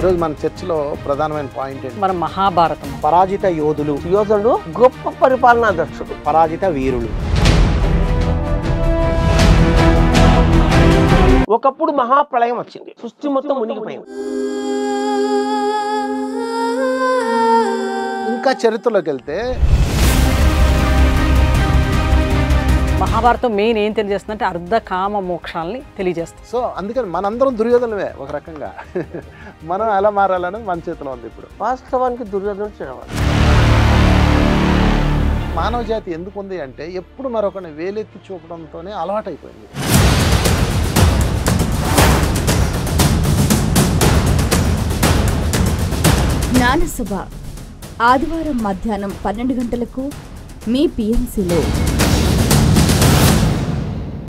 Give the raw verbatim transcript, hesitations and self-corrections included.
ఈరోజు మన చర్చలో ప్రధానమైన పాయింట్ ఏంటి? మన మహాభారతం. పరాజిత యోధులు, యోధుడు గొప్ప పరిపాలనా దక్షుడు, పరాజిత వీరులు. ఒకప్పుడు మహాప్రళయం వచ్చింది, సృష్టి మొత్తం మునిగిపోయింది. ఇంకా చరిత్రలోకి వెళ్తే మహాభారతం మెయిన్ ఏం తెలియజేస్తుందంటే అర్ధ కామ మోక్షాలని తెలియజేస్తుంది. సో అందుకని మనందరం దుర్యోధనమే ఒక రకంగా. మనం ఎలా మారాలని మన చేతిలో ఉంది ఇప్పుడు. వాస్తవానికి దుర్యోధనుడు చెడవాడు. మానవ జాతి ఎందుకు ఉంది అంటే ఎప్పుడు మరొకరిని వేలెత్తి చూపడంతోనే అలవాటైపోయింది. జ్ఞానసభ ఆదివారం మధ్యాహ్నం పన్నెండు గంటలకు మీ పిఎంసిలో.